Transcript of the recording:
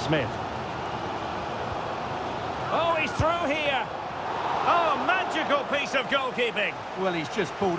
Smith. Oh, he's through here. Oh, magical piece of goalkeeping. Well, he's just pulled